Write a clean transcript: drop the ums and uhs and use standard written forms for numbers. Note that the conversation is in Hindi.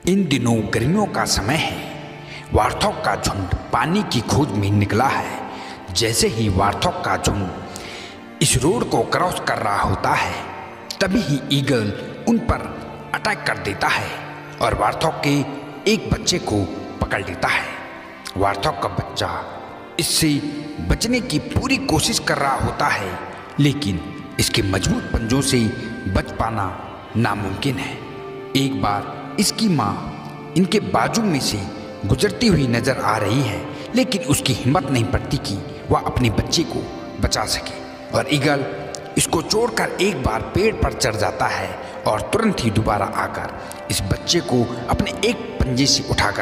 इन दिनों गर्मियों का समय है। वार्थॉग का झुंड पानी की खोज में निकला है। जैसे ही वार्थॉग का झुंड इस रोड को क्रॉस कर रहा होता है, तभी ही ईगल उन पर अटैक कर देता है और वार्थॉग के एक बच्चे को पकड़ लेता है। वार्थॉग का बच्चा इससे बचने की पूरी कोशिश कर रहा होता है, लेकिन इसके मजबूत पंजों से बच पाना नामुमकिन है। एक बार इसकी माँ इनके बाजू में से गुजरती हुई नजर आ रही है, लेकिन उसकी हिम्मत नहीं पड़ती कि वह अपने बच्चे को बचा सके और ईगल इसको छोड़कर एक बार पेड़ पर चढ़ जाता है और तुरंत ही दोबारा आकर इस बच्चे को अपने एक पंजे से उठाकर